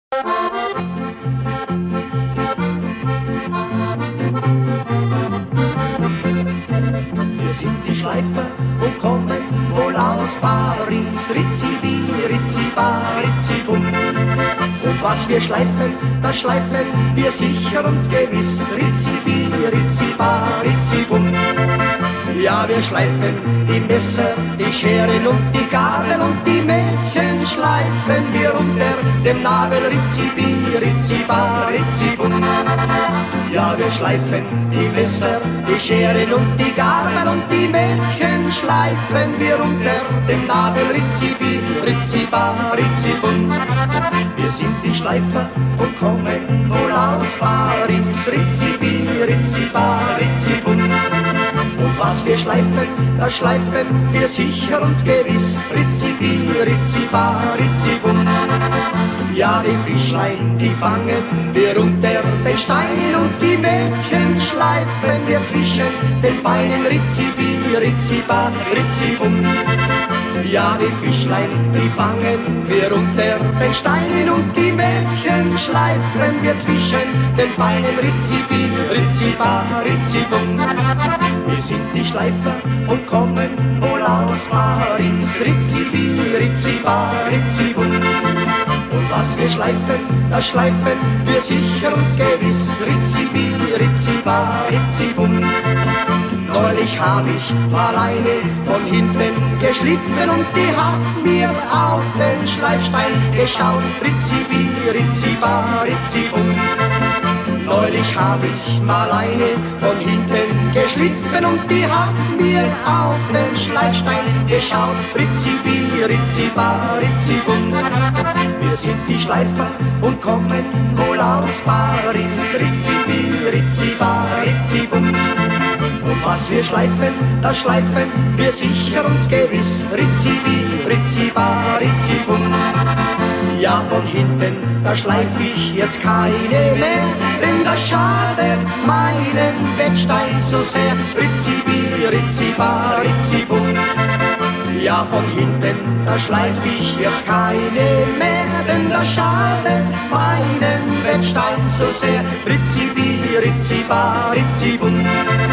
Wir sind die Schleifer und kommen wohl aus Paris. Ritzibi, Ritziba, Ritzibum. Und was wir schleifen, das schleifen wir sicher und gewiss. Ritzibi, Ritziba, Ritzibum. Ja, wir schleifen die Messer, die Scheren und die Gabel und die Mädchen schleifen wir unter dem Nabel. Ritzibi, Ritziba, Ritzibum. Ja, wir schleifen die Messer, die Scheren und die Gabel und die Mädchen schleifen wir unter dem Nabel. Ritzibi, Ritziba, Ritzibum. Wir sind die Schleifer und kommen wohl aus Paris. Ritzibi, Ritziba, Ritzibum. Und was wir schleifen, das schleifen wir sicher und gewiss. Ritzibi, Ritziba, Ritzibum. Ja, die Fischlein, die fangen wir unter den Steinen und die Mädchen schleifen wir zwischen den Beinen. Ritzibi, Ritziba, Ritzibum. Ja, die Fischlein, die fangen wir unter den Steinen und die Mädchen schleifen wir zwischen den Beinen. Ritzibi, Ritziba, Ritzibum. Wir sind die Schleifer und kommen wohl aus Paris. Ritzibi, Ritziba, Ritzibum. Und was wir schleifen, das schleifen wir sicher und gewiss. Ritzibi, Ritziba, Ritzibum. Neulich hab ich mal eine von hinten geschliffen und die hat mir auf den Schleifstein geschaut. Ritzibi, Ritziba, Ritzibum. Neulich hab ich mal eine von hinten geschliffen und die hat mir auf den Schleifstein geschaut. Ritzibi, Ritziba, Ritzibum. Wir sind die Schleifer und kommen wohl aus Paris. Ritzibi, Ritziba, Ritzibum. Und was wir schleifen, das schleifen wir sicher und gewiss. Ritzibi, Ritziba, Ritzibum. Ja, von hinten, da schleif ich jetzt keine mehr, denn das schadet meinen Wettstein so sehr. Ritzibi, Ritziba, Ritzibum. Ja, von hinten, da schleif ich jetzt keine mehr, denn das schadet meinen Wettstein so sehr. Ritzibi, Ritziba, Ritzibum.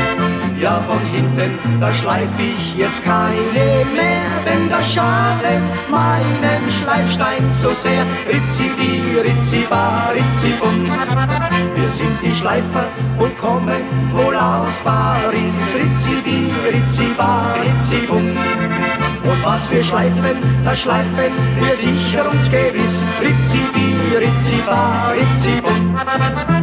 Ja, von hinten, da schleif ich jetzt keine mehr, denn das schadet meinen Schleifstein so sehr. Ritzibi, Ritziba, Ritzibum. Wir sind die Schleifer und kommen wohl aus Paris. Ritzibi, Ritziba, Ritzibum. Und was wir schleifen, das schleifen wir sicher und gewiss. Ritzibi, Ritziba, Ritzibum.